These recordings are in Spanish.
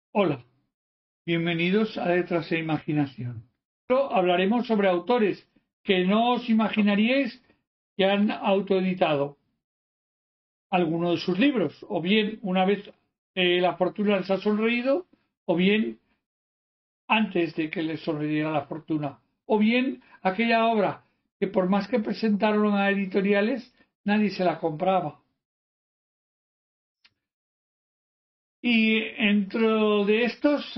Hola, bienvenidos a Letras e Imaginación. Hoy hablaremos sobre autores que no os imaginaríais que han autoeditado alguno de sus libros, o bien una vez la fortuna les ha sonreído, o bien antes de que les sonriera la fortuna, o bien aquella obra que por más que presentaron a editoriales, nadie se la compraba. Y dentro de estos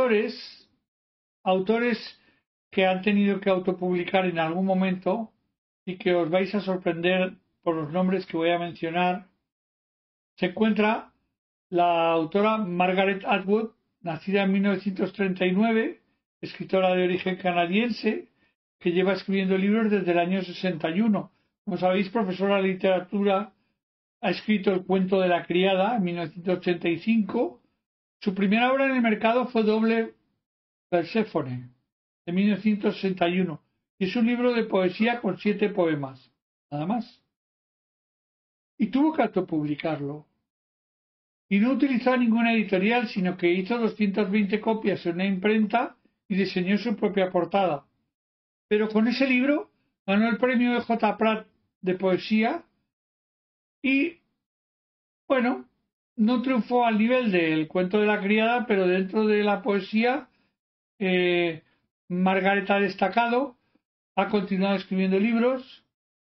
autores que han tenido que autopublicar en algún momento y que os vais a sorprender por los nombres que voy a mencionar, se encuentra la autora Margaret Atwood, nacida en 1939, escritora de origen canadiense, que lleva escribiendo libros desde el año 61. Como sabéis, profesora de literatura, ha escrito El cuento de la criada en 1985. Su primera obra en el mercado fue Doble Perséfone, de 1961, y es un libro de poesía con 7 poemas, nada más. Y tuvo que autopublicarlo. Y no utilizó ninguna editorial, sino que hizo 220 copias en una imprenta y diseñó su propia portada. Pero con ese libro ganó el premio de J. Pratt de poesía y, bueno, no triunfó al nivel del cuento de la criada, pero dentro de la poesía, Margaret ha destacado, ha continuado escribiendo libros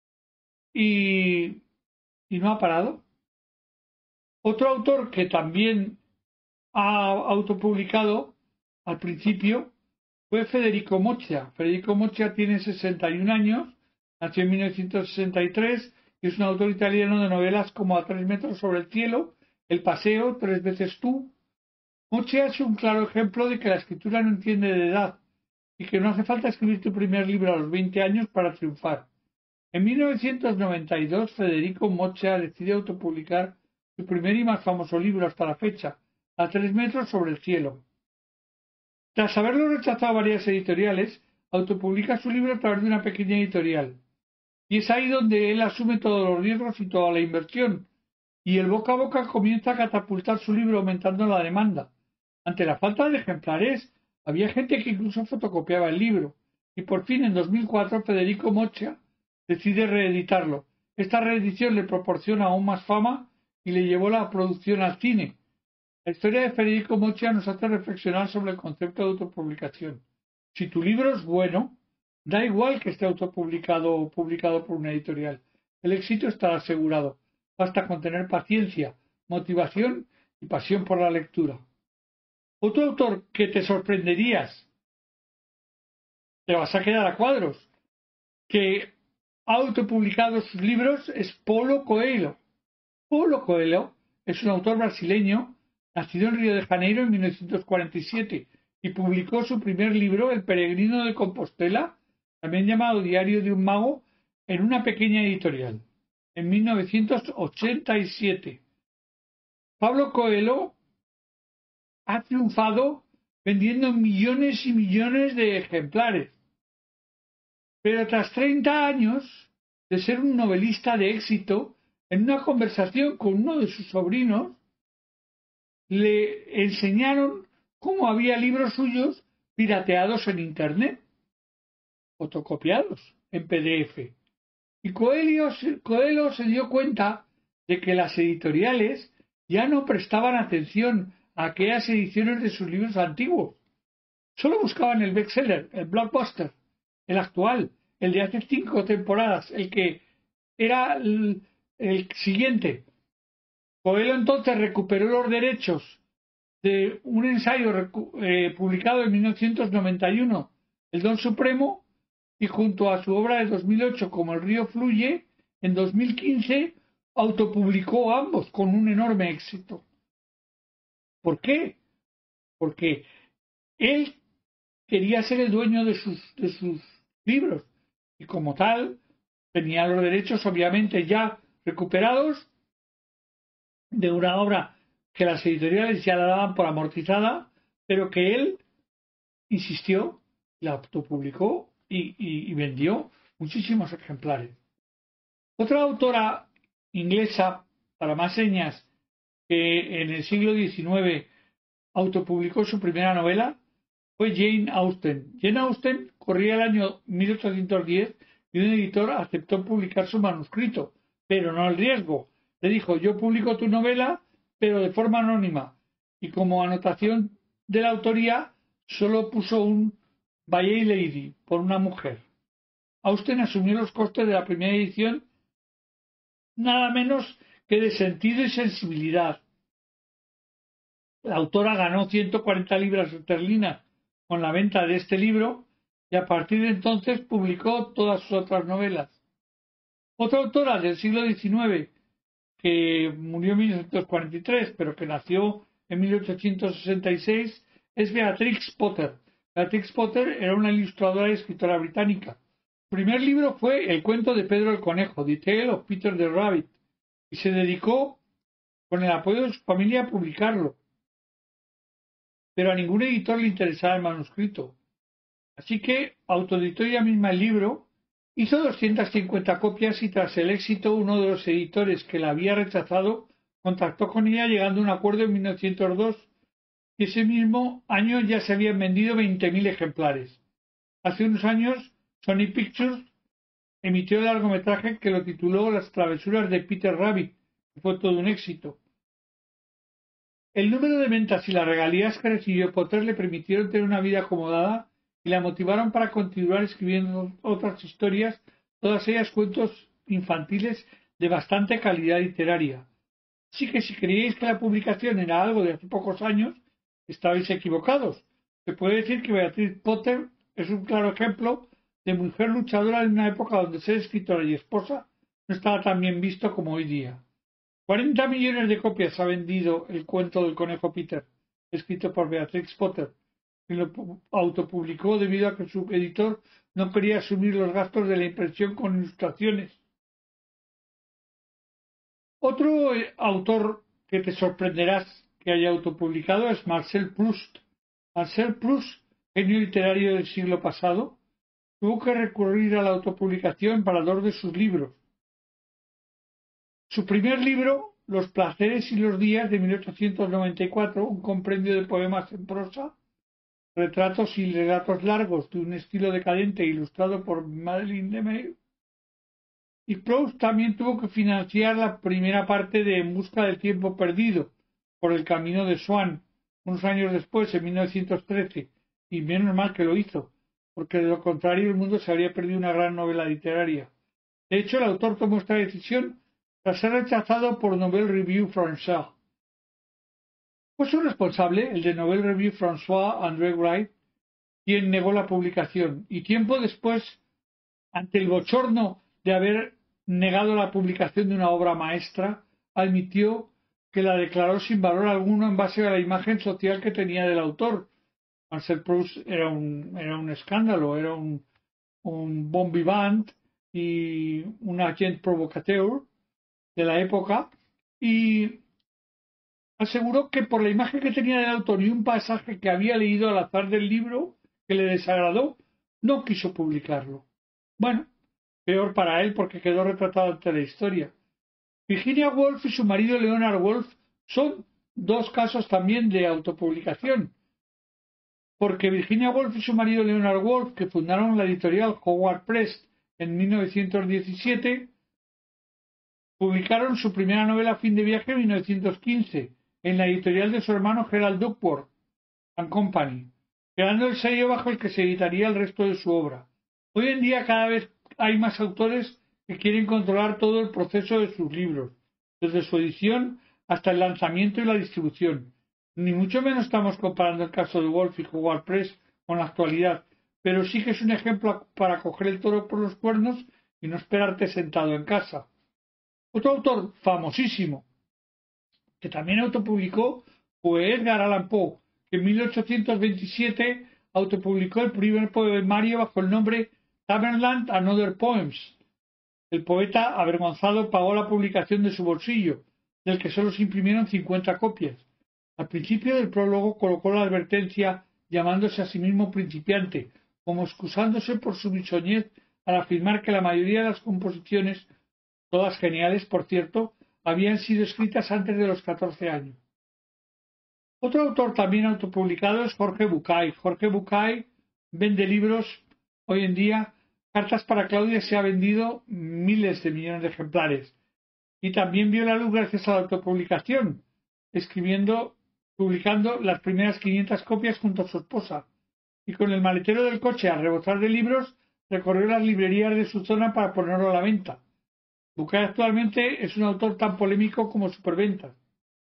y, y no ha parado. Otro autor que también ha autopublicado al principio fue Federico Mocha. Federico Mocha tiene 61 años, nació en 1963 y es un autor italiano de novelas como A 3 metros sobre el cielo, El paseo, Tres veces tú. Mocha es un claro ejemplo de que la escritura no entiende de edad y que no hace falta escribir tu primer libro a los 20 años para triunfar. En 1992, Federico Mocha decide autopublicar su primer y más famoso libro hasta la fecha, A 3 metros sobre el cielo. Tras haberlo rechazado varias editoriales, autopublica su libro a través de una pequeña editorial. Y es ahí donde él asume todos los riesgos y toda la inversión. Y el boca a boca comienza a catapultar su libro, aumentando la demanda. Ante la falta de ejemplares, había gente que incluso fotocopiaba el libro. Y por fin, en 2004, Federico Mocha decide reeditarlo. Esta reedición le proporciona aún más fama y le llevó la producción al cine. La historia de Federico Mocha nos hace reflexionar sobre el concepto de autopublicación. Si tu libro es bueno, da igual que esté autopublicado o publicado por una editorial. El éxito estará asegurado. Basta con tener paciencia, motivación y pasión por la lectura. Otro autor que te sorprenderías, te vas a quedar a cuadros, que ha autopublicado sus libros es Paulo Coelho. Paulo Coelho es un autor brasileño nacido en Río de Janeiro en 1947 y publicó su primer libro, El peregrino de Compostela, también llamado Diario de un mago, en una pequeña editorial, en 1987. Pablo Coelho ha triunfado vendiendo millones y millones de ejemplares, pero tras 30 años de ser un novelista de éxito, en una conversación con uno de sus sobrinos, le enseñaron cómo había libros suyos pirateados en Internet, fotocopiados en PDF. Y Coelho se dio cuenta de que las editoriales ya no prestaban atención a aquellas ediciones de sus libros antiguos. Solo buscaban el bestseller, el blockbuster, el actual, el de hace 5 temporadas, el que era el siguiente. Coelho entonces recuperó los derechos de un ensayo publicado en 1991, El Don Supremo, y junto a su obra de 2008, Como el río fluye, en 2015 autopublicó ambos con un enorme éxito. ¿Por qué? Porque él quería ser el dueño de sus libros y como tal tenía los derechos obviamente ya recuperados de una obra que las editoriales ya la daban por amortizada, pero que él insistió, la autopublicó y vendió muchísimos ejemplares. Otra autora inglesa, para más señas, que en el siglo XIX autopublicó su primera novela fue Jane Austen. Jane Austen corría el año 1810 y un editor aceptó publicar su manuscrito, pero no el riesgo. Le dijo: yo publico tu novela, pero de forma anónima. Y como anotación de la autoría, solo puso un by a lady, por una mujer. Austen asumió los costes de la primera edición, nada menos que de sentido y sensibilidad. La autora ganó 140 libras esterlinas con la venta de este libro y a partir de entonces publicó todas sus otras novelas. Otra autora del siglo XIX, que murió en 1943, pero que nació en 1866, es Beatrix Potter. Beatrix Potter era una ilustradora y escritora británica. Su primer libro fue El cuento de Pedro el Conejo, The Tale of Peter the Rabbit, y se dedicó, con el apoyo de su familia, a publicarlo. Pero a ningún editor le interesaba el manuscrito. Así que autoeditó ella misma el libro, hizo 250 copias y tras el éxito uno de los editores que la había rechazado contactó con ella llegando a un acuerdo en 1902 y ese mismo año ya se habían vendido 20.000 ejemplares. Hace unos años Sony Pictures emitió el largometraje que lo tituló Las travesuras de Peter Rabbit, que fue todo un éxito. El número de ventas y las regalías que recibió Potter le permitieron tener una vida acomodada y la motivaron para continuar escribiendo otras historias, todas ellas cuentos infantiles de bastante calidad literaria. Así que si creíais que la publicación era algo de hace pocos años, estabais equivocados. Se puede decir que Beatrix Potter es un claro ejemplo de mujer luchadora en una época donde ser escritora y esposa no estaba tan bien visto como hoy día. 40 millones de copias ha vendido El cuento del conejo Peter, escrito por Beatrix Potter, y lo autopublicó debido a que su editor no quería asumir los gastos de la impresión con ilustraciones. Otro autor que te sorprenderás que haya autopublicado es Marcel Proust. Marcel Proust, genio literario del siglo pasado, tuvo que recurrir a la autopublicación para 2 de sus libros. Su primer libro, Los placeres y los días, de 1894, un compendio de poemas en prosa, retratos y relatos largos de un estilo decadente ilustrado por Madeleine Demeyer. Y Proust también tuvo que financiar la primera parte de En busca del tiempo perdido, por el camino de Swann, unos años después, en 1913, y menos mal que lo hizo, porque de lo contrario el mundo se habría perdido una gran novela literaria. De hecho, el autor tomó esta decisión tras ser rechazado por Nouvelle Revue Française. Fue su responsable, el de Nouvelle Revue François André Wright, quien negó la publicación, y tiempo después, ante el bochorno de haber negado la publicación de una obra maestra, admitió que la declaró sin valor alguno en base a la imagen social que tenía del autor. Marcel Proust era un escándalo, era un bon vivant y un agent provocateur de la época, y aseguró que por la imagen que tenía del autor y un pasaje que había leído al azar del libro que le desagradó, no quiso publicarlo. Bueno, peor para él porque quedó retratado ante la historia. Virginia Woolf y su marido Leonard Woolf son 2 casos también de autopublicación, porque Virginia Woolf y su marido Leonard Woolf, que fundaron la editorial Howard Press en 1917, publicaron su primera novela Fin de viaje en 1915 en la editorial de su hermano Gerald Duckworth and Company, creando el sello bajo el que se editaría el resto de su obra. Hoy en día cada vez hay más autores que quieren controlar todo el proceso de sus libros, desde su edición hasta el lanzamiento y la distribución. Ni mucho menos estamos comparando el caso de Woolf y Howard Press con la actualidad, pero sí que es un ejemplo para coger el toro por los cuernos y no esperarte sentado en casa. Otro autor famosísimo que también autopublicó fue Edgar Allan Poe, que en 1827 autopublicó el primer poemario bajo el nombre Tamerlane and Other Poems. El poeta, avergonzado, pagó la publicación de su bolsillo, del que solo se imprimieron 50 copias. Al principio del prólogo colocó la advertencia llamándose a sí mismo principiante, como excusándose por su bisoñez al afirmar que la mayoría de las composiciones, todas geniales por cierto, habían sido escritas antes de los 14 años. Otro autor también autopublicado es Jorge Bucay. Jorge Bucay vende libros hoy en día. Cartas para Claudia se ha vendido miles de millones de ejemplares. Y también vio la luz gracias a la autopublicación, publicando las primeras 500 copias junto a su esposa. Y con el maletero del coche a rebosar de libros, recorrió las librerías de su zona para ponerlo a la venta. Bucay actualmente es un autor tan polémico como superventas.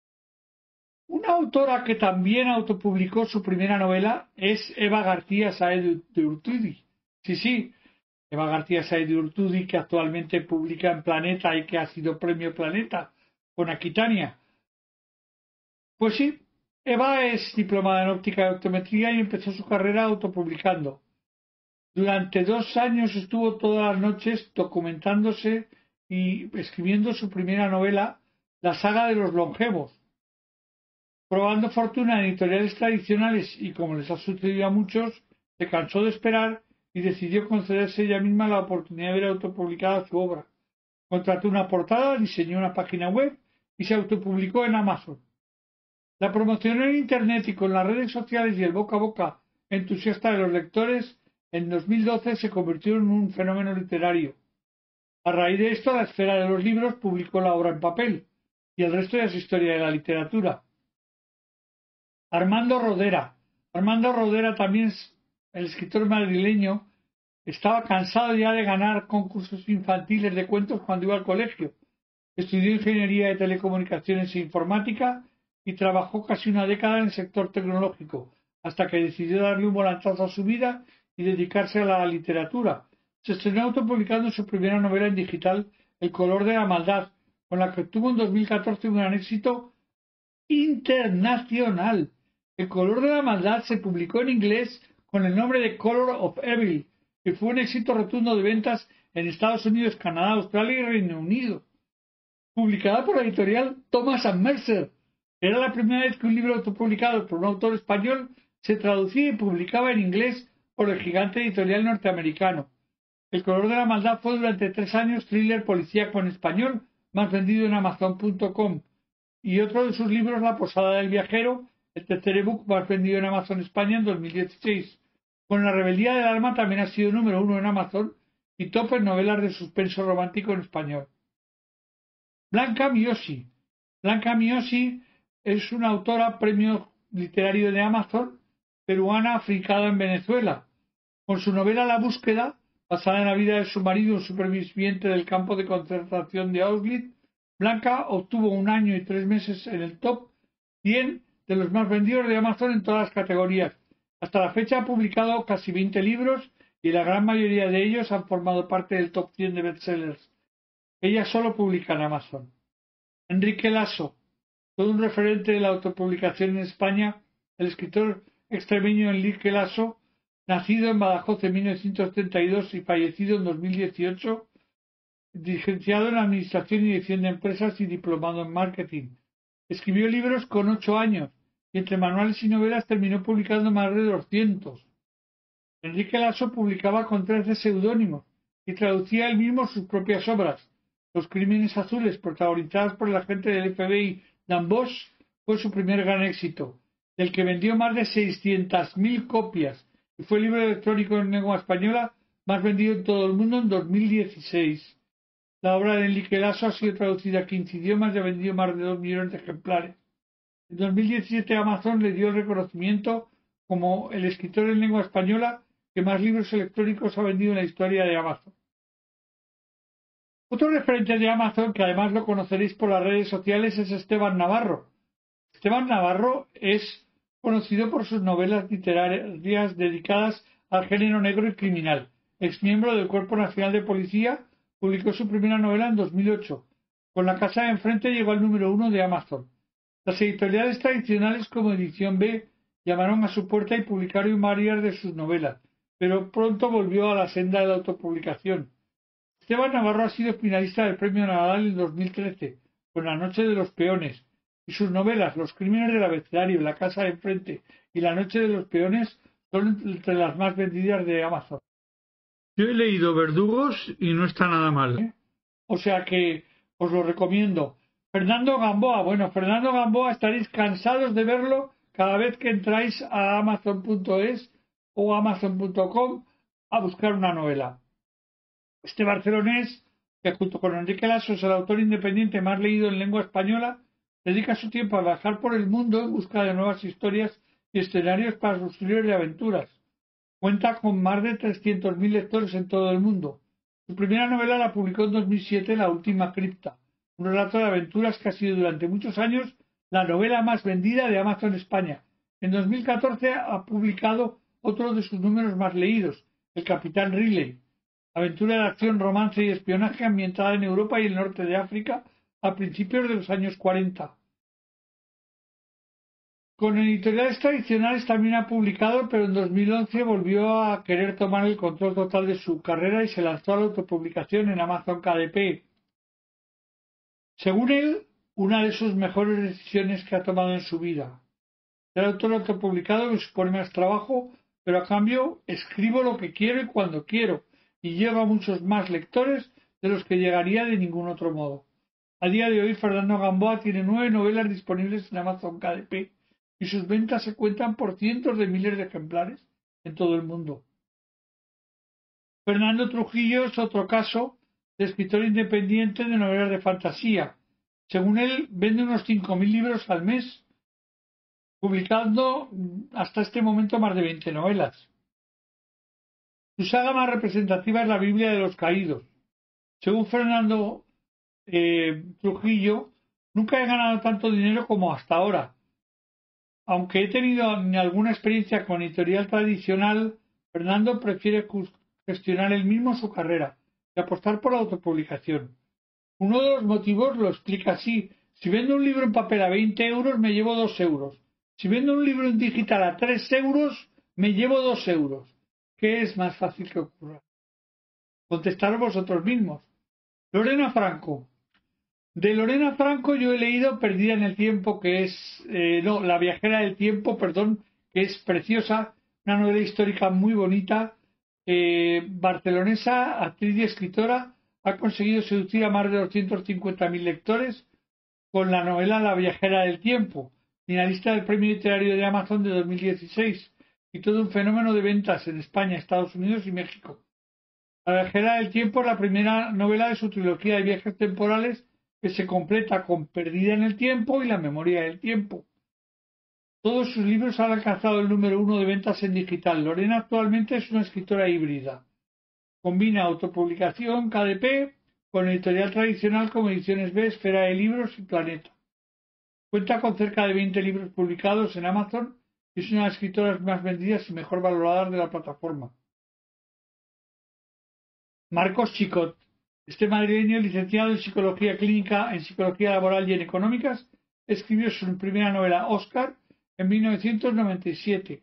Una autora que también autopublicó su primera novela es Eva García Sáez de Urtudi. Sí, Eva García Sáez de Urtudi, que actualmente publica en Planeta y que ha sido premio Planeta con Aquitania. Pues sí, Eva es diplomada en óptica y optometría y empezó su carrera autopublicando. Durante 2 años estuvo todas las noches documentándose y escribiendo su primera novela, La saga de los longevos. Probando fortuna en editoriales tradicionales y como les ha sucedido a muchos, se cansó de esperar y decidió concederse ella misma la oportunidad de ver autopublicada su obra. Contrató una portada, diseñó una página web y se autopublicó en Amazon. La promocionó en Internet y con las redes sociales y el boca a boca entusiasta de los lectores, en 2012 se convirtió en un fenómeno literario. A raíz de esto, la esfera de los libros publicó la obra en papel y el resto ya es historia de la literatura. Armando Rodera. Armando Rodera también es el escritor madrileño. Estaba cansado ya de ganar concursos infantiles de cuentos cuando iba al colegio. Estudió ingeniería de telecomunicaciones e informática y trabajó casi una década en el sector tecnológico, hasta que decidió darle un volantazo a su vida y dedicarse a la literatura. Se estrenó autopublicando su primera novela en digital, El color de la maldad, con la que obtuvo en 2014 un gran éxito internacional. El color de la maldad se publicó en inglés con el nombre de Color of Evil y fue un éxito rotundo de ventas en Estados Unidos, Canadá, Australia y Reino Unido. Publicada por la editorial Thomas & Mercer. Era la primera vez que un libro autopublicado por un autor español se traducía y publicaba en inglés por el gigante editorial norteamericano. El color de la maldad fue durante 3 años thriller policíaco en español más vendido en Amazon.com y otro de sus libros, La posada del viajero, el tercer ebook más vendido en Amazon España en 2016. Con La rebeldía del alma también ha sido número 1 en Amazon y top en novelas de suspenso romántico en español. Blanca Miosi. Blanca Miosi es una autora premio literario de Amazon, peruana afincada en Venezuela. Con su novela La búsqueda, basada en la vida de su marido, un superviviente del campo de concentración de Auschwitz, Blanca obtuvo 1 año y 3 meses en el top 100 de los más vendidos de Amazon en todas las categorías. Hasta la fecha ha publicado casi 20 libros y la gran mayoría de ellos han formado parte del top 100 de bestsellers. Ella solo publica en Amazon. Enrique Lasso, todo un referente de la autopublicación en España, el escritor extremeño Enrique Lasso, nacido en Badajoz en 1932 y fallecido en 2018, licenciado en Administración y Dirección de Empresas y diplomado en Marketing. Escribió libros con 8 años y entre manuales y novelas terminó publicando más de 200. Enrique Lasso publicaba con 13 seudónimos y traducía él mismo sus propias obras. Los crímenes azules, protagonizadas por el agente del FBI Dan Bosch, fue su primer gran éxito, del que vendió más de 600.000 copias y fue el libro electrónico en lengua española más vendido en todo el mundo en 2016. La obra de Enrique Lasso ha sido traducida a 15 idiomas y ha vendido más de 2 millones de ejemplares. En 2017 Amazon le dio el reconocimiento como el escritor en lengua española que más libros electrónicos ha vendido en la historia de Amazon. Otro referente de Amazon, que además lo conoceréis por las redes sociales, es Esteban Navarro. Esteban Navarro es conocido por sus novelas literarias dedicadas al género negro y criminal. Ex miembro del Cuerpo Nacional de Policía, publicó su primera novela en 2008. Con La casa de enfrente llegó al número 1 de Amazon. Las editoriales tradicionales como Edición B llamaron a su puerta y publicaron varias de sus novelas, pero pronto volvió a la senda de la autopublicación. Esteban Navarro ha sido finalista del Premio Nadal en 2013, con La noche de los peones, y sus novelas Los crímenes del abecedario, La casa de enfrente y La noche de los peones son entre las más vendidas de Amazon. Yo he leído Verdugos y no está nada mal, O sea que os lo recomiendo. Fernando Gamboa. Bueno, Fernando Gamboa estaréis cansados de verlo cada vez que entráis a amazon.es o amazon.com a buscar una novela. Este barcelonés, que junto con Enrique Lasso es el autor independiente más leído en lengua española, dedica su tiempo a viajar por el mundo en busca de nuevas historias y escenarios para sus libros de aventuras. Cuenta con más de 300.000 lectores en todo el mundo. Su primera novela la publicó en 2007, La última cripta, un relato de aventuras que ha sido durante muchos años la novela más vendida de Amazon España. En 2014 ha publicado otro de sus números más leídos, El Capitán Riley, aventura de acción, romance y espionaje ambientada en Europa y el norte de África a principios de los años 40. Con editoriales tradicionales también ha publicado, pero en 2011 volvió a querer tomar el control total de su carrera y se lanzó a la autopublicación en Amazon KDP. Según él, una de sus mejores decisiones que ha tomado en su vida. Ser autor autopublicado me supone más trabajo, pero a cambio escribo lo que quiero y cuando quiero, y llego a muchos más lectores de los que llegaría de ningún otro modo. A día de hoy, Fernando Gamboa tiene 9 novelas disponibles en Amazon KDP y sus ventas se cuentan por cientos de miles de ejemplares en todo el mundo. Fernando Trujillo es otro caso de escritor independiente de novelas de fantasía. Según él, vende unos 5.000 libros al mes, publicando hasta este momento más de 20 novelas. Su saga más representativa es la Biblia de los Caídos. Según Fernando Trujillo, nunca he ganado tanto dinero como hasta ahora. Aunque he tenido alguna experiencia con editorial tradicional, Fernando prefiere gestionar él mismo su carrera y apostar por la autopublicación. Uno de los motivos lo explica así: si vendo un libro en papel a 20 euros, me llevo 2 euros. Si vendo un libro en digital a 3 euros, me llevo 2 euros. ¿Qué es más fácil que ocurra? Contestaros vosotros mismos. Lorena Franco. De Lorena Franco yo he leído Perdida en el tiempo, que es, La viajera del tiempo, perdón, que es preciosa, una novela histórica muy bonita, barcelonesa, actriz y escritora, ha conseguido seducir a más de 250.000 lectores con la novela La viajera del tiempo, finalista del Premio Literario de Amazon de 2016, y todo un fenómeno de ventas en España, Estados Unidos y México. La viajera del tiempo es la primera novela de su trilogía de viajes temporales que se completa con Perdida en el tiempo y La memoria del tiempo. Todos sus libros han alcanzado el número 1 de ventas en digital. Lorena actualmente es una escritora híbrida. Combina autopublicación, KDP, con editorial tradicional como Ediciones B, Esfera de Libros y Planeta. Cuenta con cerca de 20 libros publicados en Amazon y es una de las escritoras más vendidas y mejor valoradas de la plataforma. Marcos Chicot. Este madrileño, licenciado en Psicología Clínica, en Psicología Laboral y en Económicas, escribió su primera novela, Oscar, en 1997.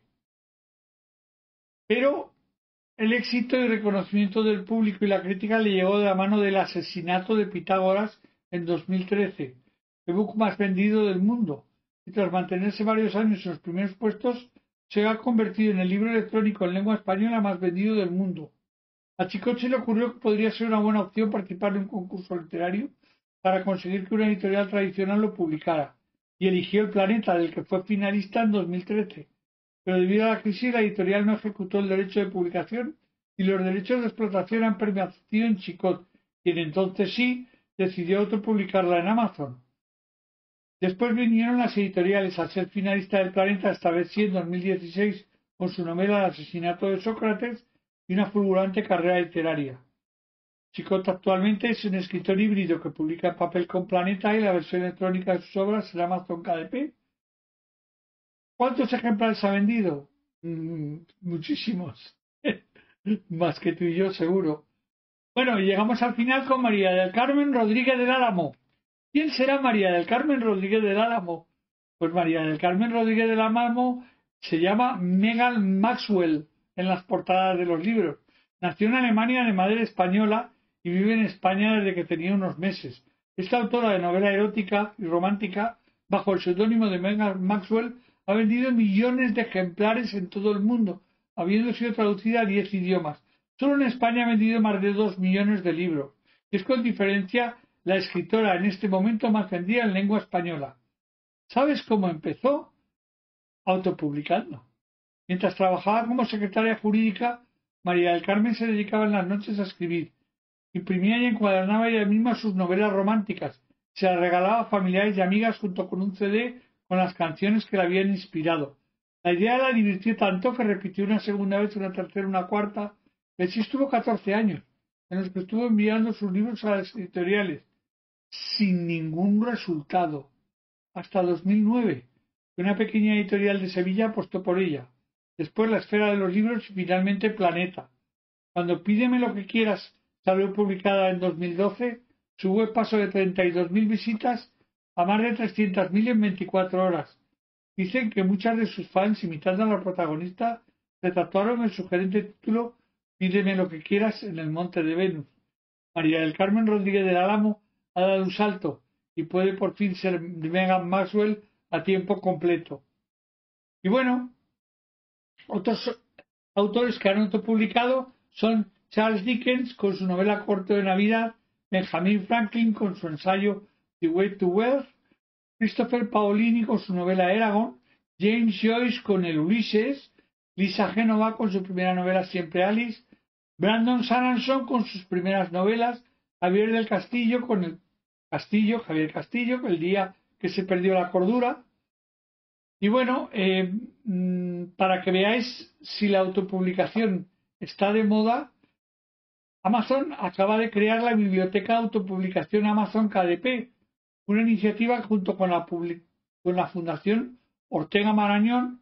Pero el éxito y reconocimiento del público y la crítica le llegó de la mano del Asesinato de Pitágoras en 2013, el book más vendido del mundo, y tras mantenerse varios años en los primeros puestos, se ha convertido en el libro electrónico en lengua española más vendido del mundo. A Chicot se le ocurrió que podría ser una buena opción participar en un concurso literario para conseguir que una editorial tradicional lo publicara, y eligió El Planeta, del que fue finalista en 2013. Pero debido a la crisis, la editorial no ejecutó el derecho de publicación y los derechos de explotación han permanecido en Chicot, quien entonces sí decidió autopublicarla en Amazon. Después vinieron las editoriales. Al ser finalista del Planeta, esta vez sí en 2016, con su novela El asesinato de Sócrates, y una fulgurante carrera literaria. Chicot actualmente es un escritor híbrido que publica en papel con Planeta y la versión electrónica de sus obras en Amazon KDP. ¿Cuántos ejemplares ha vendido? Muchísimos. Más que tú y yo, seguro. Bueno, y llegamos al final con María del Carmen Rodríguez del Álamo. ¿Quién será María del Carmen Rodríguez del Álamo? Pues María del Carmen Rodríguez del Álamo se llama Megan Maxwell en las portadas de los libros. Nació en Alemania de madre española y vive en España desde que tenía unos meses. Esta autora de novela erótica y romántica, bajo el seudónimo de Megan Maxwell, ha vendido millones de ejemplares en todo el mundo, habiendo sido traducida a 10 idiomas. Solo en España ha vendido más de 2 millones de libros. Es con diferencia la escritora en este momento más vendida en lengua española. ¿Sabes cómo empezó? autopublicando. Mientras trabajaba como secretaria jurídica, María del Carmen se dedicaba en las noches a escribir. Imprimía y encuadernaba ella misma sus novelas románticas. Se las regalaba a familiares y amigas junto con un CD con las canciones que la habían inspirado. La idea la divirtió tanto que repitió una segunda vez, una tercera, una cuarta. Y así estuvo 14 años, en los que estuvo enviando sus libros a las editoriales, sin ningún resultado. Hasta 2009, que una pequeña editorial de Sevilla apostó por ella. Después La Esfera de los Libros y finalmente Planeta. Cuando Pídeme lo que quieras salió publicada en 2012, su web pasó de 32.000 visitas a más de 300.000 en 24 horas. Dicen que muchas de sus fans, imitando a la protagonista, se tatuaron el sugerente título Pídeme lo que quieras en el monte de Venus. María del Carmen Rodríguez del Álamo ha dado un salto y puede por fin ser Meghan Maxwell a tiempo completo. Y bueno, otros autores que han autopublicado son Charles Dickens con su novela Corto de Navidad, Benjamin Franklin con su ensayo The Way to Wealth, Christopher Paolini con su novela Eragon, James Joyce con el Ulises, Lisa Génova con su primera novela Siempre Alice, Brandon Sanderson con sus primeras novelas, Javier del Castillo con el Javier Castillo, El día que se perdió la cordura. Y bueno, para que veáis si la autopublicación está de moda, Amazon acaba de crear la biblioteca de autopublicación Amazon KDP, una iniciativa junto con la Fundación Ortega Marañón,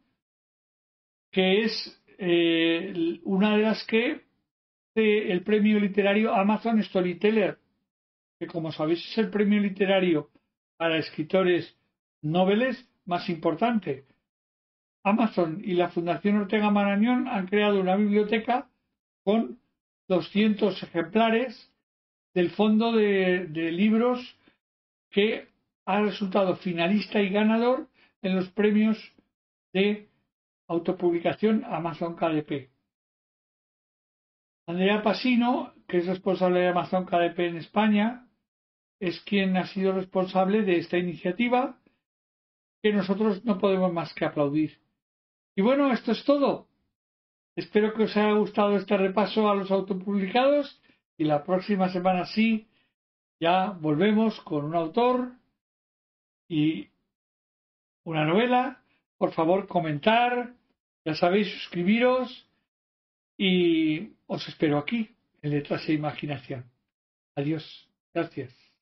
que es una de las que el premio literario Amazon Storyteller, que como sabéis es el premio literario para escritores noveles más importante. Amazon y la Fundación Ortega Marañón han creado una biblioteca con 200 ejemplares del fondo de libros que ha resultado finalista y ganador en los premios de autopublicación Amazon KDP. Andrea Pasino, que es responsable de Amazon KDP en España, es quien ha sido responsable de esta iniciativa que nosotros no podemos más que aplaudir. Y bueno, esto es todo. Espero que os haya gustado este repaso a los autopublicados y la próxima semana sí, ya volvemos con un autor y una novela. Por favor, comentar, ya sabéis, suscribiros y os espero aquí en Letras e Imaginación. Adiós. Gracias.